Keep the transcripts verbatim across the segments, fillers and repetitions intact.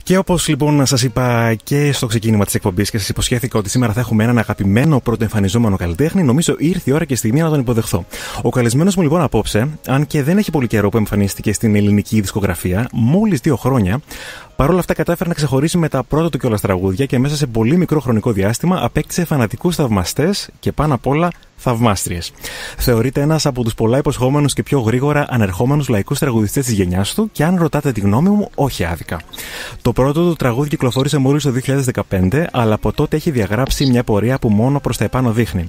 Και όπως λοιπόν σας είπα και στο ξεκίνημα της εκπομπής και σας υποσχέθηκα ότι σήμερα θα έχουμε έναν αγαπημένο πρωτοεμφανιζόμενο καλλιτέχνη, νομίζω ήρθε η ώρα και η στιγμή να τον υποδεχθώ. Ο καλεσμένος μου λοιπόν απόψε, αν και δεν έχει πολύ καιρό που εμφανίστηκε στην ελληνική δισκογραφία, μόλις δύο χρόνια, παρόλα αυτά κατάφερε να ξεχωρίσει με τα πρώτα του κιόλας τραγούδια και μέσα σε πολύ μικρό χρονικό διάστημα απέκτησε φανατικούς θαυμαστές και πάνω απ' όλα θαυμάστριες. Θεωρείται ένας από τους πολλά υποσχόμενους και πιο γρήγορα ανερχόμενους λαϊκούς τραγουδιστές της γενιάς του και αν ρωτάτε τη γνώμη μου, όχι άδικα. Το πρώτο του τραγούδι κυκλοφόρησε μόλις το δύο χιλιάδες δεκαπέντε, αλλά από τότε έχει διαγράψει μια πορεία που μόνο προς τα επάνω δείχνει.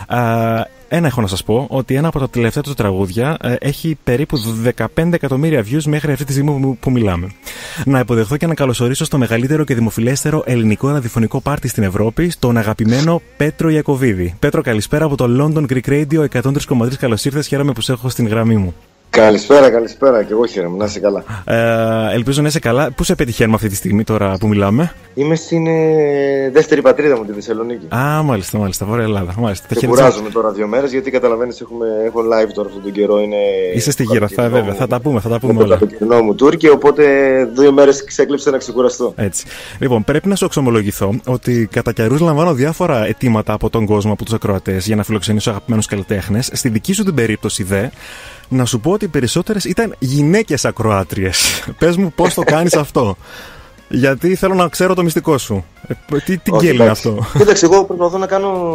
Α, Ένα έχω να σας πω, ότι ένα από τα τελευταία του τραγούδια ε, έχει περίπου δεκαπέντε εκατομμύρια views μέχρι αυτή τη στιγμή που, που μιλάμε. Να υποδεχθώ και να καλωσορίσω στο μεγαλύτερο και δημοφιλέστερο ελληνικό ραδιοφωνικό πάρτι στην Ευρώπη, τον αγαπημένο Πέτρο Ιακωβίδη. Πέτρο, καλησπέρα από το London Greek Radio εκατόν τρία κόμμα τρία. Καλώς ήρθες, χαίρομαι που σε έχω στην γραμμή μου. Καλησπέρα, καλησπέρα και εγώ χαίρομαι, να είσαι καλά. Ε, ελπίζω να είσαι καλά. Πού σε πετυχαίνουμε αυτή τη στιγμή τώρα που μιλάμε? Είμαι στην ε, δεύτερη πατρίδα μου, τη Θεσσαλονίκη. Α, μάλιστα, μάλιστα, Βόρεια Ελλάδα. Μάλιστα. Και κουράζομαι τώρα δύο μέρες γιατί καταλαβαίνεις, έχουμε, έχω live τώρα αυτόν τον καιρό. Είναι Είσαι στη γύρα, θα, βέβαια, θα τα πούμε, θα τα πούμε με όλα. Το κοινό μου tour και οπότε δύο μέρες ξέκλειψα να ξεκουραστώ. Έτσι. Λοιπόν, πρέπει να σου εξομολογηθώ ότι κατά καιρούς λαμβάνω διάφορα αιτήματα από τον κόσμο, από τους ακροατές, για να φιλοξενήσω αγαπημένους καλλιτέχνες. Στη δική σου την περίπτωση, δε, να σου πω ότι οι περισσότερες ήταν γυναίκες ακροάτριες. Πες μου πώς το κάνεις αυτό. Γιατί θέλω να ξέρω το μυστικό σου. Ε, τι τι γκέλ είναι αυτό? Κοίταξε, εγώ προσπαθώ να κάνω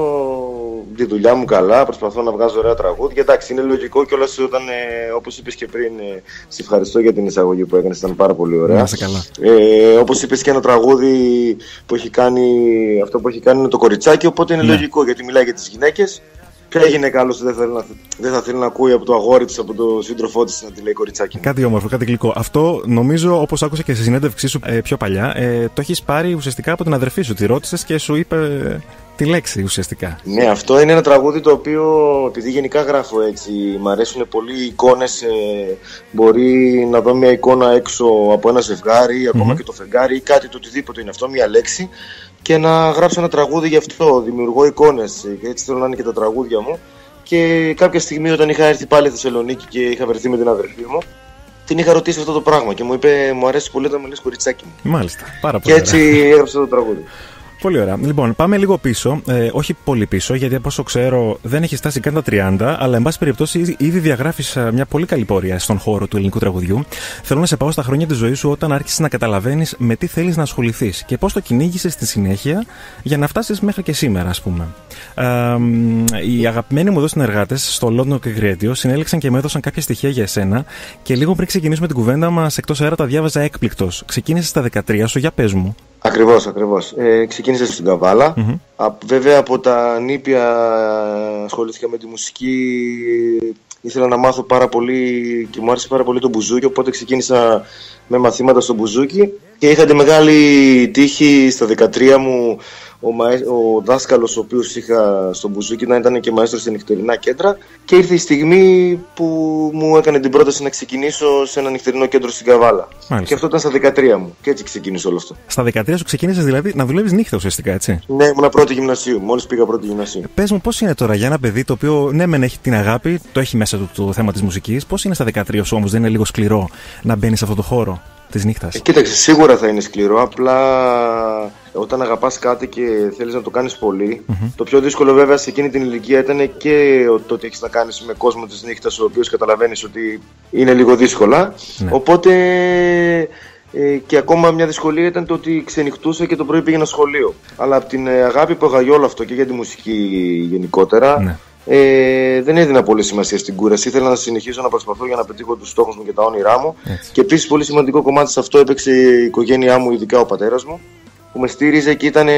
τη δουλειά μου καλά, προσπαθώ να βγάζω ωραία τραγούδια. Εντάξει, είναι λογικό κιόλας όταν, ε, όπως είπες και πριν, ε, σε ευχαριστώ για την εισαγωγή που έκανες, ήταν πάρα πολύ ωραία. Να είσαι καλά. Ε, όπως είπες και ένα τραγούδι που έχει κάνει, αυτό που έχει κάνει είναι το κοριτσάκι, οπότε είναι ναι. λογικό γιατί μιλάει για τις γυναίκες. Ποια γυναίκα άλλος δεν, δεν θα θέλει να ακούει από το αγόρι της, από τον σύντροφό της να τη λέει κοριτσάκι? Κάτι όμορφο, κάτι γλυκό. Αυτό νομίζω, όπως άκουσα και στη συνέντευξή σου ε, πιο παλιά, ε, το έχεις πάρει ουσιαστικά από την αδερφή σου. Τη ρώτησες και σου είπε ε, τη λέξη ουσιαστικά. Ναι, αυτό είναι ένα τραγούδι το οποίο, επειδή γενικά γράφω έτσι, μ' αρέσουν πολύ οι εικόνες. Ε, μπορεί να δω μια εικόνα έξω από ένα ζευγάρι, mm-hmm. ακόμα και το φεγγάρι ή κάτι, το οτιδήποτε είναι αυτό, μια λέξη. Και να γράψω ένα τραγούδι γι' αυτό. Δημιουργώ εικόνες και έτσι θέλω να είναι και τα τραγούδια μου. Και κάποια στιγμή, όταν είχα έρθει πάλι στη Θεσσαλονίκη και είχα βρεθεί με την αδερφή μου, την είχα ρωτήσει αυτό το πράγμα και μου είπε: μου αρέσει πολύ όταν με λες κοριτσάκι μου. Μάλιστα, πάρα πολύ. Και έτσι έγραψα το τραγούδι. Πολύ ωραία. Λοιπόν, πάμε λίγο πίσω. Ε, όχι πολύ πίσω, γιατί από όσο ξέρω δεν έχει φτάσει καν τα τριάντα, αλλά εν πάση περιπτώσει ήδη διαγράφεις μια πολύ καλή πορεία στον χώρο του ελληνικού τραγουδιού. Θέλω να σε πάω στα χρόνια της ζωής σου όταν άρχισες να καταλαβαίνεις με τι θέλεις να ασχοληθείς και πώς το κυνήγησες στη συνέχεια για να φτάσεις μέχρι και σήμερα, ας πούμε. Ε, οι αγαπημένοι μου εδώ συνεργάτες στο London Greek Radio συνέλεξαν και μου έδωσαν κάποια στοιχεία για εσένα και λίγο πριν ξεκινήσουμε την κουβέντα μας εκτός αέρα τα διάβαζα έκπληκτος. Ξεκίνησες στα δεκατρία σου, για πες μου. Ακριβώς, ακριβώς. Ε, ξεκίνησα στην Καβάλα. Mm-hmm. Α, βέβαια από τα νήπια ασχολήθηκα με τη μουσική. Ήθελα να μάθω πάρα πολύ και μου άρεσε πάρα πολύ το μπουζούκι, οπότε ξεκίνησα με μαθήματα στο μπουζούκι και είχα τη μεγάλη τύχη στα δεκατρία μου ο, μαέ, ο δάσκαλος ο οποίος είχα στο μπουζούκι να ήταν και μαέστρος σε νυχτερινά κέντρα και ήρθε η στιγμή που μου έκανε την πρόταση να ξεκινήσω σε ένα νυχτερινό κέντρο στην Καβάλα. Μάλιστα. Και αυτό ήταν στα δεκατρία μου και έτσι ξεκίνησε όλο αυτό. Στα δεκατρία σου ξεκίνησες δηλαδή να δουλεύεις νύχτα ουσιαστικά, έτσι? Ναι, ήμουν πρώτη γυμνασίου, μόλις πήγα πρώτη γυμνασίου. Πες μου, πώς είναι τώρα για ένα παιδί το οποίο ναι μεν έχει την αγάπη, το έχει μέσα του το θέμα της μουσικής, πώς είναι στα δεκατρία σου όμως, δεν είναι λίγο σκληρό να μπαίνεις σε αυτό το χώρο της νύχτας? Ε, κοίταξε, σίγουρα θα είναι σκληρό, απλά όταν αγαπάς κάτι και θέλεις να το κάνεις πολύ, mm-hmm. το πιο δύσκολο βέβαια σε εκείνη την ηλικία ήταν και το ότι έχεις να κάνεις με κόσμο της νύχτας ο οποίος καταλαβαίνεις ότι είναι λίγο δύσκολα, ναι. Οπότε ε, και ακόμα μια δυσκολία ήταν το ότι ξενυχτούσα και το πρωί πήγαινα σχολείο. Αλλά από την αγάπη που είχα για όλο αυτό και για τη μουσική γενικότερα, ναι. Ε, δεν έδινα πολύ σημασία στην κούραση. Ήθελα να συνεχίσω να προσπαθώ για να πετύχω τους στόχους μου και τα όνειρά μου. Έτσι. Και επίσης πολύ σημαντικό κομμάτι σε αυτό έπαιξε η οικογένειά μου, ειδικά ο πατέρας μου, που με στήριζε και ήταν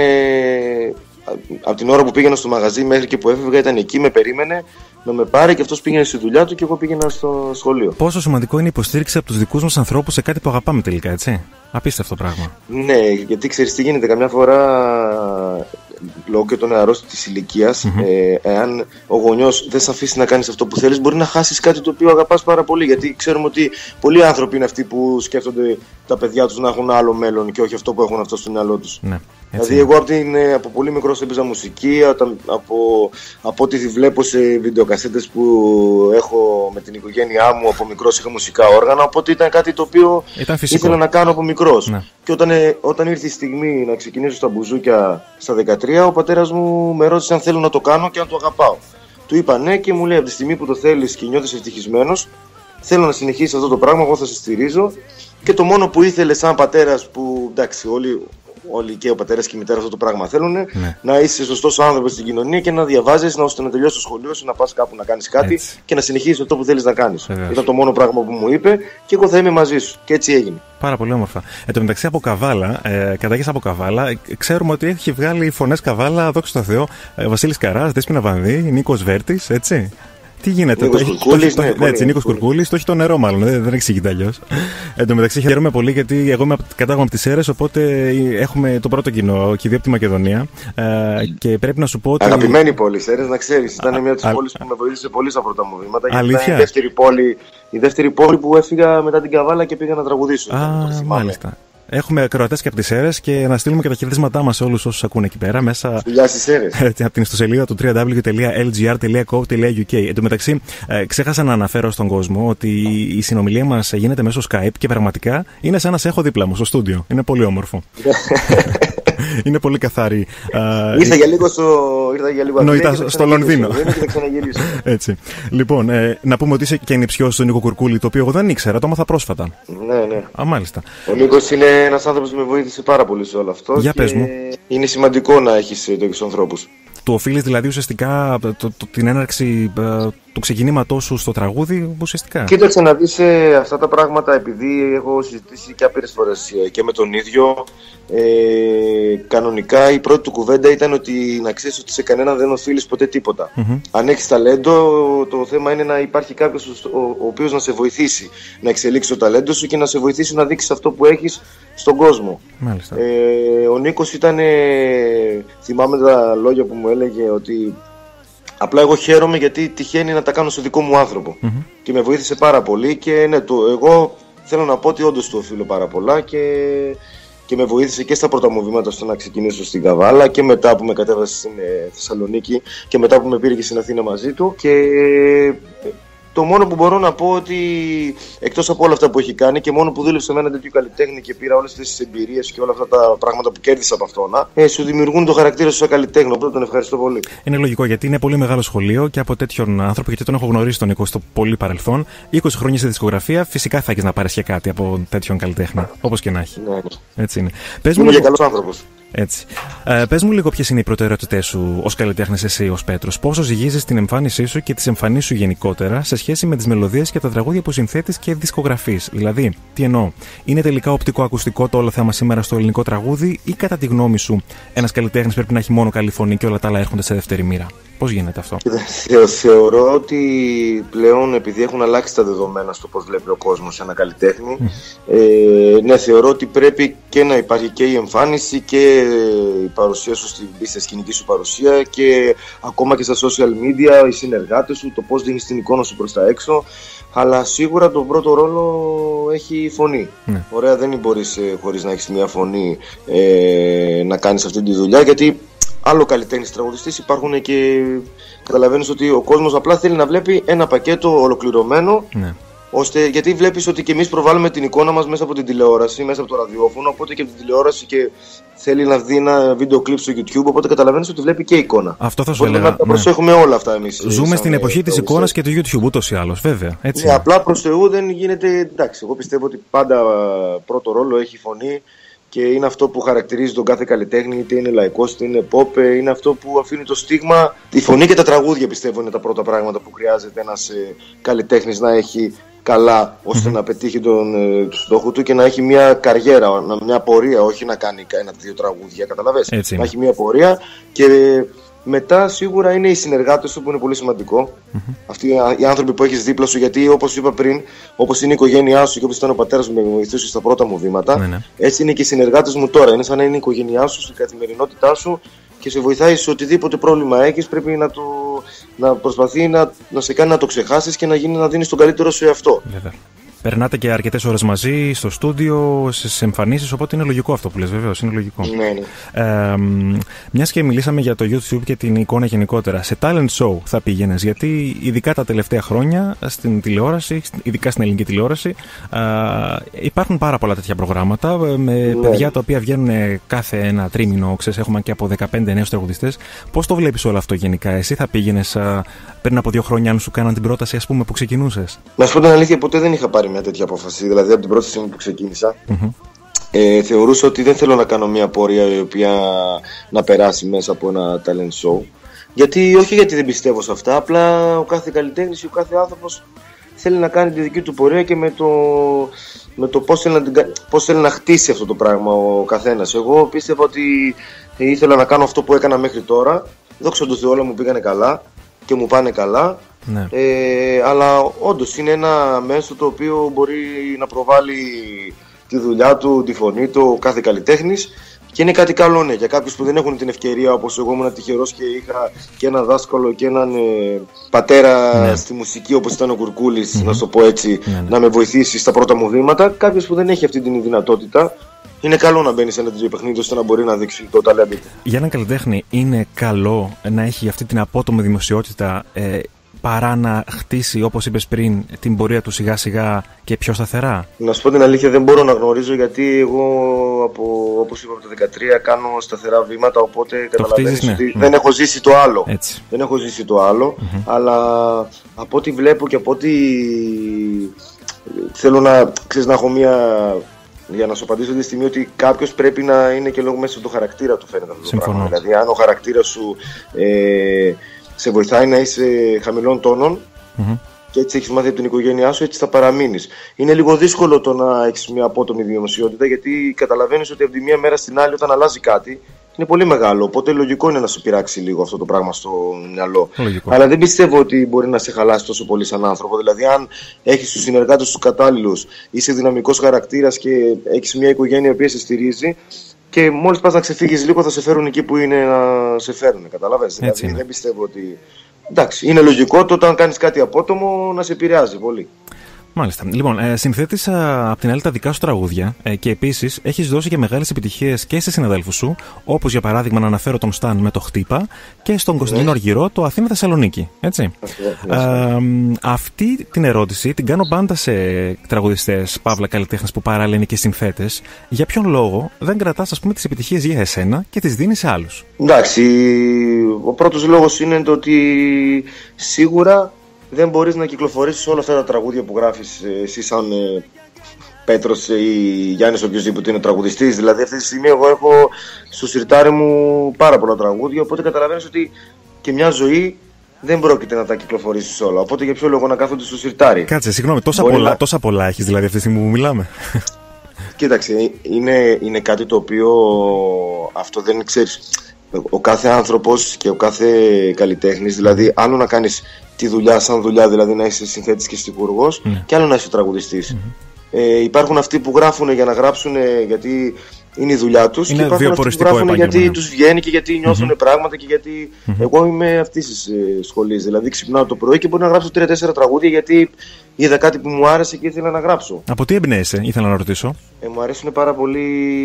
από την ώρα που πήγαινα στο μαγαζί μέχρι και που έφευγα, ήταν εκεί, με περίμενε να με πάρει και αυτός πήγαινε στη δουλειά του και εγώ πήγαινα στο σχολείο. Πόσο σημαντικό είναι η υποστήριξη από τους δικούς μας ανθρώπους σε κάτι που αγαπάμε τελικά, έτσι? Απίστευτο πράγμα. Ναι, γιατί ξέρεις τι γίνεται, καμιά φορά λόγω και το νεαρός της ηλικίας, mm-hmm. ε, εάν ο γονιός δεν σε αφήσει να κάνεις αυτό που θέλεις, μπορεί να χάσεις κάτι το οποίο αγαπάς πάρα πολύ. Γιατί ξέρουμε ότι πολλοί άνθρωποι είναι αυτοί που σκέφτονται τα παιδιά τους να έχουν άλλο μέλλον και όχι αυτό που έχουν αυτό στο μυαλό τους. Ναι. Δηλαδή, εγώ από, την, από πολύ μικρός έπαιζα μουσική, από, από, από ό,τι βλέπω σε βιντεοκασέτες που έχω με την οικογένειά μου, από μικρός είχα μουσικά όργανα, οπότε ήταν κάτι το οποίο ήθελα να κάνω από μικρός. Ναι. Και όταν, όταν ήρθε η στιγμή να ξεκινήσω στα μπουζούκια στα δεκατρία, ο πατέρας μου με ρώτησε αν θέλω να το κάνω και αν το αγαπάω. Του είπα ναι και μου λέει: από τη στιγμή που το θέλεις και νιώθεις ευτυχισμένος, θέλω να συνεχίσεις αυτό το πράγμα, εγώ θα σε στηρίζω. Και το μόνο που ήθελε σαν πατέρας, που εντάξει, όλοι. Όλοι και ο πατέρας και η μητέρα αυτό το πράγμα θέλουν, ναι. να είσαι σωστός άνθρωπος στην κοινωνία και να διαβάζεις, να, ώστε να τελειώσεις το σχολείο σου, να πας κάπου να κάνεις κάτι έτσι. Και να συνεχίσεις αυτό που θέλεις να κάνεις. Βεβαίως. Ήταν το μόνο πράγμα που μου είπε και εγώ θα είμαι μαζί σου. Και έτσι έγινε. Πάρα πολύ όμορφα. Εν τω μεταξύ από Καβάλα, ε, κατάγεσαι από Καβάλα, ε, ξέρουμε ότι έχει βγάλει φωνές Καβάλα, δόξα τω Θεώ, ε, Βασίλης Καράς, Δέσποινα Βανδύ, Νίκος Βέρτης, έτσι. Τι γίνεται, Νίκος Κουρκούλης, το, ναι, το, έτσι, Νίκος Κουρκούλης, το έχει το νερό μάλλον, δεν, δεν εξηγείται αλλιώς. Εν τω μεταξύ χαίρομαι πολύ γιατί εγώ είμαι κατάγομαι από τις Σέρρες, οπότε έχουμε το πρώτο κοινό και δύο από τη Μακεδονία. Ε, και πρέπει να σου πω ότι. Αγαπημένη πόλη, Σέρρες, να ξέρεις, ήταν μια από τις πόλεις που με βοήθησε πολύ στα πρώτα μου βήματα. Αλήθεια. Ήταν η δεύτερη, πόλη, η δεύτερη πόλη που έφυγα μετά την Καβάλα και πήγα να τραγουδήσω. Α, μάλιστα. Έχουμε ακροατές και από τις Σέρρες και να στείλουμε και τα χαιρετίσματά μας σε όλους όσους ακούνε εκεί πέρα μέσα. Φιλιά στις Σέρρες. Από την ιστοσελίδα του double-u double-u double-u τελεία ελ τζι αρ τελεία κο τελεία γιου κέι. Εν τω μεταξύ, ε, ξέχασα να αναφέρω στον κόσμο ότι η συνομιλία μας γίνεται μέσω Skype και πραγματικά είναι σαν να σε έχω δίπλα μου στο στούντιο. Είναι πολύ όμορφο. Είναι πολύ καθαρή. Ήρθα για λίγο στο, ήρθα για λίγο Νοητά, στο Λονδίνο. Και έτσι. Λοιπόν, ε, να πούμε ότι είσαι και νηψιός του Νίκο Κουρκούλη, το οποίο εγώ δεν ήξερα, το έμαθα πρόσφατα. Ναι, ναι. Α, μάλιστα. Ο Νίκος είναι ένας άνθρωπος που με βοήθησε πάρα πολύ σε όλο αυτό. Για πες μου. Είναι σημαντικό να έχεις τέτοιους ανθρώπους. Του οφείλεις δηλαδή ουσιαστικά το, το, την έναρξη ε, του ξεκινήματός σου στο τραγούδι, ουσιαστικά. Κοίταξε να δεις ε, αυτά τα πράγματα, επειδή έχω συζητήσει και άπειρες φορές ε, και με τον ίδιο. Ε, κανονικά η πρώτη του κουβέντα ήταν ότι να ξέρεις ότι σε κανέναν δεν οφείλεις ποτέ τίποτα. Mm-hmm. Αν έχεις ταλέντο, το θέμα είναι να υπάρχει κάποιος ο, ο οποίος να σε βοηθήσει να εξελίξει το ταλέντο σου και να σε βοηθήσει να δείξεις αυτό που έχεις στον κόσμο. Μάλιστα. Ε, ο Νίκος ήταν, ε, θυμάμαι τα λόγια που μου έλεγε ότι απλά εγώ χαίρομαι γιατί τυχαίνει να τα κάνω στο δικό μου άνθρωπο. Mm-hmm. Και με βοήθησε πάρα πολύ και ναι, το, εγώ θέλω να πω ότι όντως του οφείλω πάρα πολλά και... και με βοήθησε και στα πρώτα μου βήματα στο να ξεκινήσω στην Καβάλα και μετά που με κατέβασε στην ε, Θεσσαλονίκη και μετά που με πήρε και στην Αθήνα μαζί του. Και ε, το μόνο που μπορώ να πω ότι εκτός από όλα αυτά που έχει κάνει και μόνο που δούλεψε με έναν τέτοιο καλλιτέχνη και πήρα όλες τις εμπειρίες και όλα αυτά τα πράγματα που κέρδισα από αυτόν, ε, σου δημιουργούν το χαρακτήρα σου σαν καλλιτέχνη. Οπότε τον ευχαριστώ πολύ. Είναι λογικό γιατί είναι πολύ μεγάλο σχολείο και από τέτοιον άνθρωπο, γιατί τον έχω γνωρίσει τον Νίκο στο πολύ παρελθόν. είκοσι χρόνια στη δισκογραφία, φυσικά θα έχεις να πάρεις και κάτι από τέτοιον καλλιτέχνη. Όπως και να έχει. Ναι, ναι. Έτσι είναι. Πες μου είναι λίγο... καλός άνθρωπος. Έτσι. Ε, πες μου λίγο ποιες είναι οι προτεραιότητές σου ως καλλιτέχνης, εσύ ως Πέτρος. Πόσο ζυγίζεις την εμφάνισή σου και τις εμφανίσεις σου γενικότερα σε σχέση με τις μελωδίες και τα τραγούδια που συνθέτεις και δισκογραφείς. Δηλαδή, τι εννοώ, είναι τελικά οπτικό-ακουστικό το όλο θέμα σήμερα στο ελληνικό τραγούδι ή κατά τη γνώμη σου ένας καλλιτέχνης πρέπει να έχει μόνο καλή φωνή και όλα τα άλλα έρχονται σε δεύτερη μοίρα? Πώς γίνεται αυτό? Θε, θεωρώ ότι πλέον επειδή έχουν αλλάξει τα δεδομένα στο πώς βλέπει ο κόσμος ένα καλλιτέχνη, mm. ε, ναι, θεωρώ ότι πρέπει και να υπάρχει και η εμφάνιση και η παρουσία σου στην πίστη, σκηνική σου παρουσία και ακόμα και στα social media, οι συνεργάτες σου, το πώς δίνεις την εικόνα σου προς τα έξω. Αλλά σίγουρα τον πρώτο ρόλο έχει η φωνή. Ναι. Ωραία, δεν μπορείς ε, χωρίς να έχεις μια φωνή ε, να κάνεις αυτή τη δουλειά, γιατί άλλο καλλιτέχνης τραγουδιστής υπάρχουν και καταλαβαίνεις ότι ο κόσμος απλά θέλει να βλέπει ένα πακέτο ολοκληρωμένο. Ναι. Ώστε, γιατί βλέπεις ότι και εμείς προβάλλουμε την εικόνα μας μέσα από την τηλεόραση, μέσα από το ραδιόφωνο, οπότε και από την τηλεόραση και θέλει να δει ένα βίντεο κλιπ στο YouTube, οπότε καταλαβαίνεις ότι βλέπει και εικόνα. Αυτό θα σου έλεγα. Να τα προσέχουμε ναι. όλα αυτά εμείς. Ζούμε στην εποχή της εικόνας και του YouTube ούτως ή άλλως, βέβαια. Έτσι. Ναι, απλά προς Θεού δεν γίνεται, εντάξει, εγώ πιστεύω ότι πάντα πρώτο ρόλο έχει φωνή και είναι αυτό που χαρακτηρίζει τον κάθε καλλιτέχνη, είτε είναι λαϊκός, είτε είναι pop, είναι αυτό που αφήνει το στίγμα. Η φωνή και τα τραγούδια πιστεύω είναι τα πρώτα πράγματα που χρειάζεται ένας ε, καλλιτέχνης να έχει καλά, ώστε mm-hmm. να πετύχει τον ε, στόχο του και να έχει μια καριέρα, μια πορεία, όχι να κάνει ένα-δύο τραγούδια, καταλαβες. Να έχει μια πορεία και ε, μετά σίγουρα είναι οι συνεργάτες σου που είναι πολύ σημαντικό. Mm-hmm. Αυτοί οι άνθρωποι που έχεις δίπλα σου, γιατί όπως είπα πριν, όπως είναι η οικογένειά σου και όπως ήταν ο πατέρας μου με βοηθούσε στα πρώτα μου βήματα, mm-hmm. έτσι είναι και οι συνεργάτες μου τώρα. Είναι σαν να είναι η οικογένειά σου, στην καθημερινότητά σου και σε βοηθάει σε οτιδήποτε πρόβλημα έχεις. Πρέπει να, το, να προσπαθεί να, να σε κάνει να το ξεχάσεις και να, γίνει, να δίνεις τον καλύτερο σου εαυτό. Βέβαια. Περνάτε και αρκετές ώρες μαζί στο στούντιο, στις εμφανίσεις, οπότε είναι λογικό αυτό που λες, βεβαίως, είναι λογικό. Ναι, ναι. Ε, μιας και μιλήσαμε για το YouTube και την εικόνα γενικότερα, σε talent show θα πήγαινες, γιατί ειδικά τα τελευταία χρόνια στην τηλεόραση, ειδικά στην ελληνική τηλεόραση, ε, υπάρχουν πάρα πολλά τέτοια προγράμματα με ναι. παιδιά τα οποία βγαίνουν κάθε ένα τρίμηνο, ξέρεις, έχουμε και από δεκαπέντε νέους τραγουδιστές. Πώς το βλέπεις όλο αυτό γενικά, εσύ θα πήγαινες ε, πριν από δύο χρόνια, αν σου κάναν την πρόταση, ας πούμε, που ξεκινούσες? Να σου πω την αλήθεια, ποτέ δεν είχα πάρει μια τέτοια απόφαση. Δηλαδή, από την πρώτη στιγμή που ξεκίνησα, mm-hmm. ε, θεωρούσα ότι δεν θέλω να κάνω μια πορεία η οποία να περάσει μέσα από ένα talent show. Γιατί, όχι γιατί δεν πιστεύω σε αυτά, απλά ο κάθε καλλιτέχνης ή ο κάθε άνθρωπος θέλει να κάνει τη δική του πορεία και με το, με το πώς, θέλει να, πώς θέλει να χτίσει αυτό το πράγμα ο καθένας. Εγώ πίστευα ότι ήθελα να κάνω αυτό που έκανα μέχρι τώρα. Δόξα τω Θεώ, όλα μου πήγανε καλά και μου πάνε καλά. Ναι. Ε, αλλά όντως είναι ένα μέσο το οποίο μπορεί να προβάλλει τη δουλειά του, τη φωνή του, ο κάθε καλλιτέχνης, και είναι κάτι καλό, ναι, για κάποιους που δεν έχουν την ευκαιρία, όπως εγώ ήμουν τυχερός και είχα και ένα δάσκαλο και έναν ε, πατέρα ναι. στη μουσική, όπως ήταν ο Κουρκούλης, mm-hmm. να σου το πω έτσι, ναι, ναι. να με βοηθήσει στα πρώτα μου βήματα. Κάποιος που δεν έχει αυτή την δυνατότητα, είναι καλό να μπαίνει σε ένα τέτοιο παιχνίδι ώστε να μπορεί να δείξει το ταλέντο του. Για έναν καλλιτέχνη είναι καλό να έχει αυτή την απότομη δημοσιότητα, ε, παρά να χτίσει, όπως είπες πριν, την πορεία του σιγά σιγά και πιο σταθερά? Να σου πω την αλήθεια, δεν μπορώ να γνωρίζω, γιατί εγώ από, όπως είπα, από το δεκατρία κάνω σταθερά βήματα, οπότε καταλαβαίνεις ναι. ότι mm. δεν έχω ζήσει το άλλο. Έτσι. Δεν έχω ζήσει το άλλο, mm-hmm. αλλά από ό,τι βλέπω και από ό,τι θέλω να, ξέρεις, να έχω μια... Για να σου απαντήσω τη στιγμή ότι κάποιος πρέπει να είναι και λόγω μέσα του χαρακτήρα του, φαίνεται αυτό το πράγμα. Δηλαδή, αν ο χαρακτήρας σου ε, σε βοηθάει να είσαι χαμηλών τόνων mm-hmm. και έτσι έχεις μάθει από την οικογένειά σου, έτσι θα παραμείνεις. Είναι λίγο δύσκολο το να έχεις μια απότομη δημοσιότητα, γιατί καταλαβαίνεις ότι από τη μία μέρα στην άλλη, όταν αλλάζει κάτι, είναι πολύ μεγάλο. Οπότε λογικό είναι να σου πειράξει λίγο αυτό το πράγμα στο μυαλό. Λογικό. Αλλά δεν πιστεύω ότι μπορεί να σε χαλάσει τόσο πολύ σαν άνθρωπο. Δηλαδή, αν έχεις τους συνεργάτες τους κατάλληλους, είσαι δυναμικός χαρακτήρας και έχεις μια οικογένεια που σε στηρίζει, και μόλις πας να ξεφύγεις λίγο, θα σε φέρουν εκεί που είναι να σε φέρουν. Καταλαβαίνεις. Δηλαδή, δεν πιστεύω ότι. Εντάξει, είναι λογικό το όταν κάνεις κάτι απότομο να σε επηρεάζει πολύ. Μάλιστα. Λοιπόν, ε, συνθέτεις απ' την άλλη τα δικά σου τραγούδια ε, και επίσης έχεις δώσει και μεγάλες επιτυχίες και σε συναδέλφους σου, όπως για παράδειγμα να αναφέρω τον Σταν με το Χτύπα και στον Κωνσταντίνο Αργυρό το Αθήνα Θεσσαλονίκη. Έτσι. Ε, ε, αυτή την ερώτηση την κάνω πάντα σε τραγουδιστές, παύλα καλλιτέχνες που παράλληλα είναι και συνθέτες. Για ποιον λόγο δεν κρατάς, ας πούμε, τις επιτυχίες για εσένα και τις δίνεις σε άλλους? Εντάξει, ο πρώτος λόγος είναι το ότι σίγουρα δεν μπορείς να κυκλοφορήσεις όλα αυτά τα τραγούδια που γράφεις εσύ σαν ε, Πέτρος ή Γιάννης, οποιοδήποτε είναι τραγουδιστής. Δηλαδή αυτή τη στιγμή εγώ έχω στο σιρτάρι μου πάρα πολλά τραγούδια, οπότε καταλαβαίνεις ότι και μια ζωή δεν πρόκειται να τα κυκλοφορήσεις όλα. Οπότε για ποιο λόγο να κάθονται στο σιρτάρι? Κάτσε, συγγνώμη, τόσα πολλά, να... τόσα πολλά έχεις δηλαδή αυτή τη στιγμή που μιλάμε? Κοίταξε, είναι, είναι κάτι το οποίο αυτό δεν ξέρεις. Ο κάθε άνθρωπος και ο κάθε καλλιτέχνης, δηλαδή άλλο να κάνεις τη δουλειά σαν δουλειά, δηλαδή να είσαι συνθέτης και στιχουργός, mm. και άλλο να είσαι τραγουδιστής. Mm-hmm. Ε, υπάρχουν αυτοί που γράφουν για να γράψουν γιατί είναι η δουλειά τους, και υπάρχουν αυτοί που γράφουν γιατί ναι. τους βγαίνει και γιατί νιώθουν mm-hmm. πράγματα και γιατί. Mm-hmm. Εγώ είμαι αυτής της ε, σχολής. Δηλαδή ξυπνάω το πρωί και μπορώ να γράψω τρία τέσσερα τραγούδια γιατί είδα κάτι που μου άρεσε και ήθελα να γράψω. Από τι εμπνέεσαι, ήθελα να ρωτήσω? Ε, μου αρέσουν πάρα πολύ.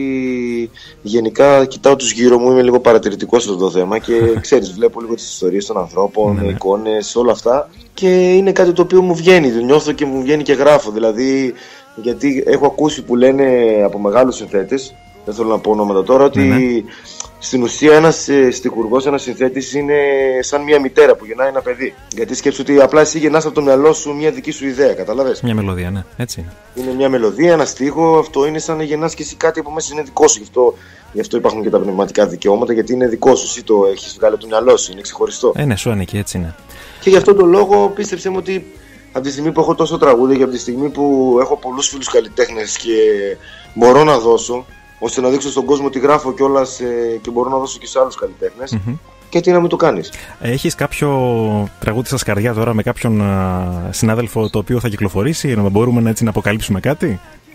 Γενικά, κοιτάω τους γύρω μου, είμαι λίγο παρατηρητικός σε αυτό το θέμα και ξέρεις, βλέπω λίγο τις ιστορίες των ανθρώπων, ναι, εικόνες, όλα αυτά. Και είναι κάτι το οποίο μου βγαίνει, το νιώθω και μου βγαίνει και γράφω. Δηλαδή, γιατί έχω ακούσει που λένε από μεγάλους συνθέτες, δεν θέλω να πω ονόματα τώρα, ότι ναι, ναι. στην ουσία ένας στιχουργός, ένας συνθέτης είναι σαν μια μητέρα που γεννάει ένα παιδί. Γιατί σκέψου ότι απλά εσύ γεννάς από το μυαλό σου μια δική σου ιδέα, καταλαβες. Μια μελωδία, ναι, έτσι είναι. Είναι μια μελωδία, ένα στίχο, αυτό είναι σαν να γεννάς και εσύ κάτι από μέσα, είναι δικό σου. Γι' αυτό, γι' αυτό υπάρχουν και τα πνευματικά δικαιώματα, γιατί είναι δικό σου, εσύ το έχεις βγάλει από το μυαλό σου, είναι ξεχωριστό. Ε, ναι, σου ανήκει, έτσι είναι. Και γι' αυτόν τον λόγο πίστεψέ μου ότι από τη στιγμή που έχω τόσο τραγούδια και από τη στιγμή που έχω πολλούς φίλους καλλιτέχνες και μπορώ να δώσω, ώστε να δείξω στον κόσμο ότι γράφω κιόλας ε, και μπορώ να δώσω και σε άλλους καλλιτέχνες, mm-hmm. και τι να μην το κάνεις. Έχεις κάποιο τραγούδι στα σκαριά τώρα με κάποιον α, συνάδελφο το οποίο θα κυκλοφορήσει, να μπορούμε να, έτσι, να αποκαλύψουμε κάτι?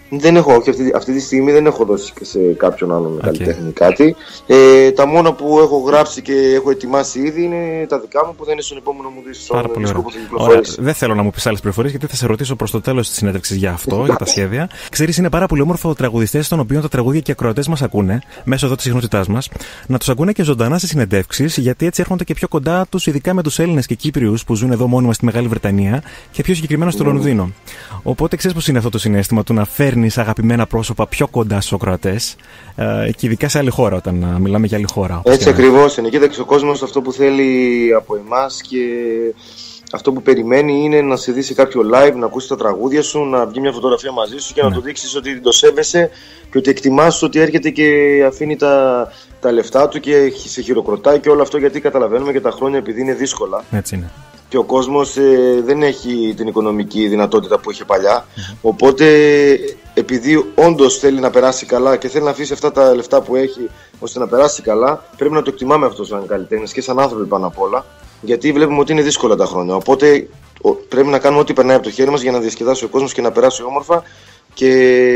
Δεν έχω, όχι, αυτή, αυτή τη στιγμή δεν έχω δώσει και σε κάποιον άλλον okay. καλλιτέχνη κάτι. Ε, τα μόνα που έχω γράψει και έχω ετοιμάσει ήδη είναι τα δικά μου που δεν είναι στον επόμενο μου δίσκο που θα κυκλοφορήσει. Δεν θέλω να μου πει άλλες πληροφορίες γιατί θα σε ρωτήσω προς το τέλος της συνέντευξης για αυτό, για τα σχέδια. Ξέρεις, είναι πάρα πολύ όμορφο τραγουδιστές των οποίων τα τραγούδια και οι ακροατές μας ακούνε μέσω εδώ της συχνότητάς μας να τους ακούνε και ζωντανά σε συνεντεύξεις, γιατί έτσι έρχονται και πιο κοντά τους, ειδικά με τους Έλληνες και Κύπριους που ζουν εδώ μόνιμα στη Μεγάλη Βρετανία και πιο συγκεκριμένα στο mm. Λονδίνο. Οπότε ξέρεις πώς είναι αυτό το συναίσθημα του να φέρνεις αγαπημένα πρόσωπα πιο κοντά στους ακροατές ε, και ειδικά σε άλλη χώρα, όταν α, μιλάμε για άλλη χώρα. Έτσι ακριβώς είναι. Κοίταξε, ο κόσμος αυτό που θέλει από εμάς και αυτό που περιμένει είναι να σε δει σε κάποιο live, να ακούσει τα τραγούδια σου, να βγει μια φωτογραφία μαζί σου και ναι. να του δείξεις ότι το σέβεσαι και ότι εκτιμάς ότι έρχεται και αφήνει τα, τα λεφτά του και σε χειροκροτάει και όλο αυτό, γιατί καταλαβαίνουμε και τα χρόνια επειδή είναι δύσκολα. Έτσι είναι. Και ο κόσμος ε, δεν έχει την οικονομική δυνατότητα που είχε παλιά. Mm-hmm. Οπότε, επειδή όντως θέλει να περάσει καλά και θέλει να αφήσει αυτά τα λεφτά που έχει ώστε να περάσει καλά, πρέπει να το εκτιμάμε αυτό σαν καλλιτέχνες και σαν άνθρωποι πάνω απ' όλα. Γιατί βλέπουμε ότι είναι δύσκολα τα χρόνια. Οπότε, ο, πρέπει να κάνουμε ό,τι περνάει από το χέρι μας για να διασκεδάσει ο κόσμος και να περάσει όμορφα και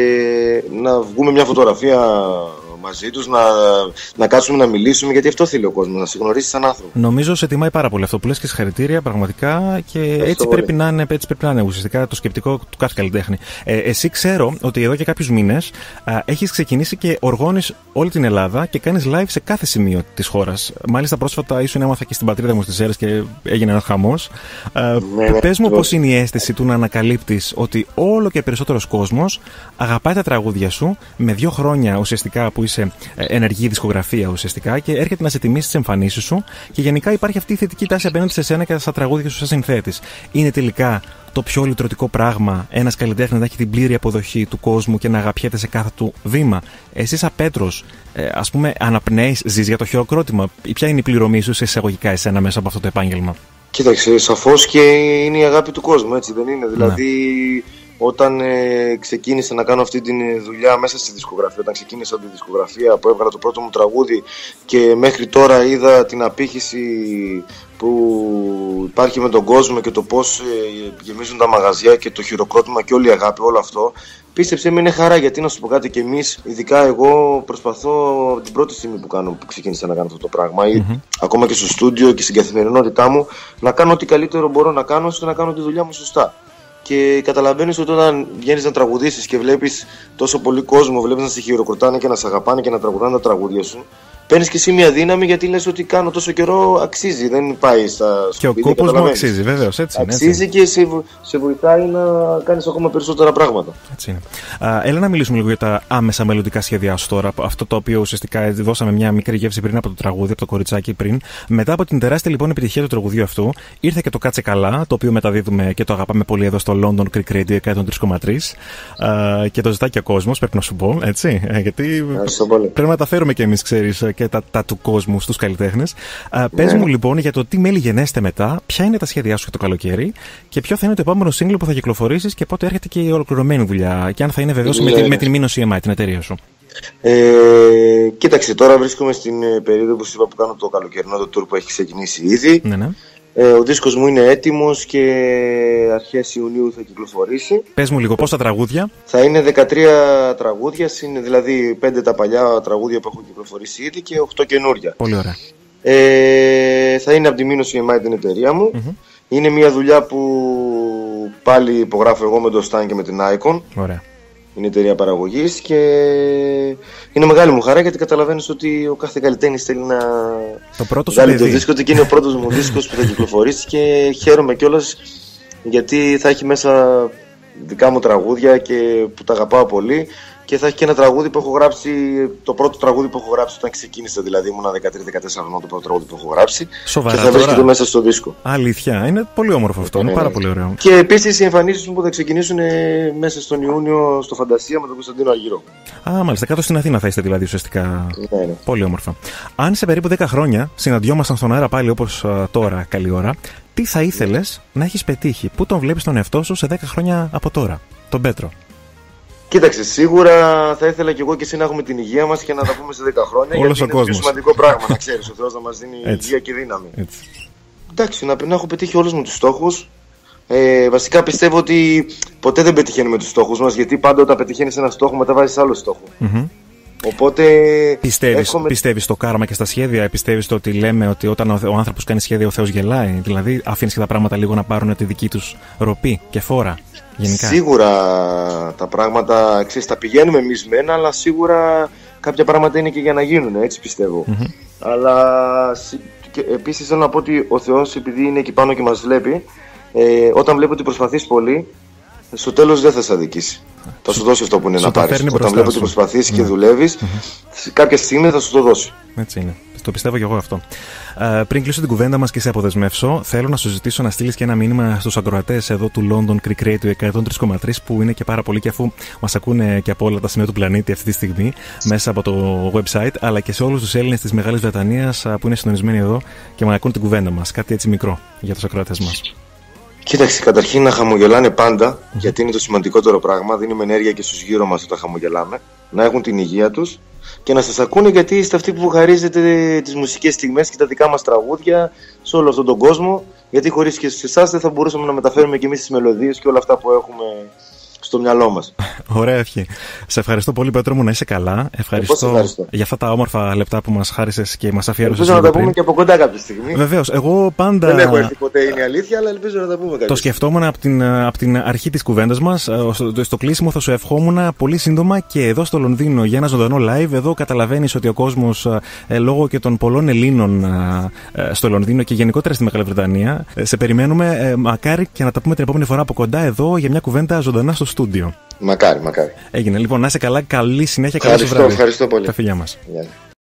να βγούμε μια φωτογραφία μαζί τους, να, να κάτσουμε να μιλήσουμε, γιατί αυτό θέλει ο κόσμος, να σε γνωρίσει σαν άνθρωπο. Νομίζω σε τιμάει πάρα πολύ αυτό που λες και συγχαρητήρια πραγματικά και έτσι πρέπει, να είναι, έτσι πρέπει να είναι ουσιαστικά το σκεπτικό του κάθε καλλιτέχνη. Ε, εσύ ξέρω ότι εδώ και κάποιους μήνες α, έχεις ξεκινήσει και οργώνεις όλη την Ελλάδα και κάνεις live σε κάθε σημείο της χώρας. Μάλιστα πρόσφατα ήσουν έμαθα και στην πατρίδα μου στις Σέρρες και έγινε ένας χαμός. Ε, ναι, πες μου πώς είναι η αίσθηση του να ανακαλύπτεις ότι όλο και περισσότερος κόσμος αγαπάει τα τραγούδια σου με δύο χρόνια ουσιαστικά που είσαι ενεργή δισκογραφία ουσιαστικά και έρχεται να σε τιμήσει τις εμφανίσεις σου και γενικά υπάρχει αυτή η θετική τάση απέναντι σε σένα και στα τραγούδια σου σαν συνθέτης. Είναι τελικά το πιο λυτρωτικό πράγμα ένας καλλιτέχνης να έχει την πλήρη αποδοχή του κόσμου και να αγαπιέται σε κάθε του βήμα? Εσύ σαν Πέτρος, ε, ας πούμε, αναπνέεις, ζεις για το χειροκρότημα? Ποια είναι η πληρωμή σου σε εισαγωγικά εσένα μέσα από αυτό το επάγγελμα? Κοίταξε, σαφώς και είναι η αγάπη του κόσμου, έτσι δεν είναι? Δηλαδή, ναι. Όταν ε, ξεκίνησα να κάνω αυτή τη δουλειά μέσα στη δισκογραφία, όταν ξεκίνησα τη δισκογραφία που έβγαλα το πρώτο μου τραγούδι και μέχρι τώρα είδα την απήχηση που υπάρχει με τον κόσμο και το πώς ε, γεμίζουν τα μαγαζιά και το χειροκρότημα και όλη η αγάπη, όλο αυτό, πίστεψε με, είναι χαρά, γιατί να σου πω κάτι, και εμείς, ειδικά εγώ προσπαθώ την πρώτη στιγμή που, κάνω, που ξεκίνησα να κάνω αυτό το πράγμα, mm-hmm. ακόμα και στο στούντιο και στην καθημερινότητά μου, να κάνω ό,τι καλύτερο μπορώ να κάνω ώστε να κάνω τη δουλειά μου σωστά. Και καταλαβαίνεις ότι όταν βγαίνεις να τραγουδήσεις και βλέπεις τόσο πολύ κόσμο, βλέπεις να σε χειροκροτάνε και να σε αγαπάνε και να τραγουδάνε τα τραγούδια σου, παίρνεις και εσύ μια δύναμη, γιατί λες ότι κάνω τόσο καιρό, αξίζει, δεν πάει στα σκουπίδια. Και ο κόπος μου αξίζει, βέβαιως, έτσι είναι. Αξίζει έτσι. Και σε, σε βοηθάει να κάνεις ακόμα περισσότερα πράγματα. Έτσι είναι. Α, έλα να μιλήσουμε λίγο για τα άμεσα μελλοντικά σχέδιά σου τώρα. Αυτό το οποίο ουσιαστικά δώσαμε μια μικρή γεύση πριν από το τραγούδι, από το κοριτσάκι πριν. Μετά από την τεράστια λοιπόν επιτυχία του τραγουδιού αυτού, ήρθε και το Κάτσε Καλά, το οποίο μεταδίδουμε και το αγαπάμε πολύ εδώ στο London Creek Radio εκατόν τρία κόμμα τρία. Και το ζητάει και ο κόσμος, πρέπει να σου πω, έτσι. Γιατί πρέπει να τα φέρουμε κι εμείς, ξέρεις, και τα, τα του κόσμου στους καλλιτέχνες. Ναι. Πες μου λοιπόν για το τι μέλη γενέστε μετά, ποια είναι τα σχέδιά σου για το καλοκαίρι και ποιο θα είναι το επόμενο σύγκλι που θα κυκλοφορήσεις και πότε έρχεται και η ολοκληρωμένη δουλειά, και αν θα είναι βεβαίως ναι. με, με την Μήνος σι εμ άι, την εταιρεία σου. Ε, κοίταξε, τώρα βρίσκομαι στην περίοδο που σου είπα που κάνω το καλοκαιρινό το tour που έχει ξεκινήσει ήδη. Ναι, ναι. Ε, ο δίσκος μου είναι έτοιμος και αρχές Ιουνίου θα κυκλοφορήσει. Πες μου λίγο πόσα τραγούδια? Θα είναι δεκατρία τραγούδια, είναι δηλαδή πέντε τα παλιά τραγούδια που έχουν κυκλοφορήσει ήδη και οκτώ καινούρια. Πολύ ωραία. Ε, θα είναι από τη Μήνος σι εμ άι, την εταιρεία μου. Mm-hmm. Είναι μια δουλειά που πάλι υπογράφω εγώ με τον Stan και με την Icon. Ωραία. Είναι εταιρεία παραγωγής και είναι μεγάλη μου χαρά, γιατί καταλαβαίνεις ότι ο κάθε καλλιτέχνης θέλει να το πρώτο βγάλει το δίσκο του και είναι ο πρώτος μου δίσκος που θα κυκλοφορήσει και χαίρομαι κιόλας γιατί θα έχει μέσα δικά μου τραγούδια και που τα αγαπάω πολύ, και θα έχει και ένα τραγούδι που έχω γράψει, το πρώτο τραγούδι που έχω γράψει όταν ξεκίνησα, δηλαδή ήμουνα δεκατρία δεκατέσσερα χρονών, το πρώτο τραγούδι που έχω γράψει. Σοβαρά, και θα βρίσκεται μέσα στο δίσκο. Αλήθεια, είναι πολύ όμορφο αυτό, είναι, είναι πάρα πολύ ωραίο. Και επίσης οι εμφανίσεις μου που θα ξεκινήσουν μέσα στον Ιούνιο στο Φαντασία με τον Κωνσταντίνο Αργυρό. Α, μάλιστα, κάτω στην Αθήνα θα είστε δηλαδή ουσιαστικά. Ναι, ναι. Πολύ όμορφα. Αν σε περίπου δέκα χρόνια συναντιόμασταν στον αέρα πάλι όπως uh, τώρα, καλή ώρα, τι θα ήθελες να έχεις πετύχει, πού τον βλέπεις τον εαυτό σου σε δέκα χρόνια από τώρα, τον Πέτρο? Κοίταξε, σίγουρα θα ήθελα και εγώ και εσύ να έχουμε την υγεία μας και να τα πούμε σε δέκα χρόνια. Όλος γιατί ο είναι κόσμος. το πιο σημαντικό πράγμα, να ξέρεις. Ο Θεός να μας δίνει υγεία και δύναμη. Έτσι. Εντάξει, να, να έχω πετύχει όλους μου τους στόχους, Ε, βασικά πιστεύω ότι ποτέ δεν πετυχαίνουμε τους στόχους μας, γιατί πάντα όταν πετυχαίνεις ένα στόχο μετά βάζεις άλλο στόχο. Mm-hmm. Οπότε. Πιστεύεις, έχουμε... πιστεύεις στο κάρμα και στα σχέδια, πιστεύεις το ότι λέμε ότι όταν ο, ο άνθρωπος κάνει σχέδια ο Θεός γελάει, δηλαδή αφήνεις και τα πράγματα λίγο να πάρουν τη δική τους ροπή και φόρα γενικά? Σίγουρα τα πράγματα, ξέρεις, τα πηγαίνουμε εμείς μένα, αλλά σίγουρα κάποια πράγματα είναι και για να γίνουν, έτσι πιστεύω. Mm-hmm. Αλλά επίσης θέλω να πω ότι ο Θεός, επειδή είναι εκεί πάνω και μας βλέπει, ε, όταν βλέπει ότι προσπαθείς πολύ, στο τέλος δεν θα σε αδικήσει. Θα σου δώσει αυτό που είναι να πάρεις. Όταν βλέπει ότι προσπαθείς και δουλεύεις, mm-hmm. κάποια στιγμή θα σου το δώσει. Έτσι είναι. Το πιστεύω και εγώ αυτό. Uh, πριν κλείσω την κουβέντα μας και σε αποδεσμεύσω, θέλω να σου ζητήσω να στείλεις και ένα μήνυμα στους ακροατές εδώ του London Greek Radio εκατόν τρία κόμμα τρία, που είναι και πάρα πολλοί, και αφού μας ακούνε και από όλα τα σημεία του πλανήτη αυτή τη στιγμή μέσα από το website, αλλά και σε όλους τους Έλληνες της Μεγάλης Βρετανίας που είναι συντονισμένοι εδώ και μας ακούν την κουβέντα μας. Κάτι έτσι μικρό για τους ακροατές μας. Κοίταξε, καταρχήν να χαμογελάνε πάντα, mm-hmm. γιατί είναι το σημαντικότερο πράγμα. Δίνουμε ενέργεια και στους γύρω μας όταν χαμογελάμε. Να έχουν την υγεία τους και να σας ακούνε, γιατί είστε αυτοί που χαρίζετε τις μουσικές στιγμές και τα δικά μας τραγούδια σε όλο αυτόν τον κόσμο. Γιατί χωρίς και σε εσάς δεν θα μπορούσαμε να μεταφέρουμε και εμείς τις μελωδίες και όλα αυτά που έχουμε στο μυαλό μας. Ωραία ευχή. Σε ευχαριστώ πολύ, Πέτρο μου, να είσαι καλά. Ευχαριστώ, ευχαριστώ για αυτά τα όμορφα λεπτά που μας χάρισες και μας αφιέρωσες. Ελπίζω να τα πούμε και από κοντά κάποια στιγμή. Βεβαίως. Εγώ πάντα. Δεν έχω έρθει ποτέ, είναι η αλήθεια, αλλά ελπίζω να τα πούμε κάποια. Το σκεφτόμουν από την, από την αρχή της κουβέντας μας. Στο, στο κλείσιμο θα σου ευχόμουν πολύ σύντομα και εδώ στο Λονδίνο για ένα ζωντανό live. Εδώ καταλαβαίνεις ότι ο κόσμος, ε, λόγω και των πολλών Ελλήνων ε, στο Λονδίνο και γενικότερα στη Μεγάλη Βρετανία, ε, σε περιμένουμε. Ε, μακάρι και να τα πούμε την επόμενη φορά από κοντά εδώ για μια κουβέντα ζωντανά στο στούντιο. Μακάρι, μακάρι. Έγινε. Λοιπόν, να είσαι καλά, καλή συνέχεια, καλό σου βράδυ. Ευχαριστώ πολύ. Τα φιλιά μας. Yeah.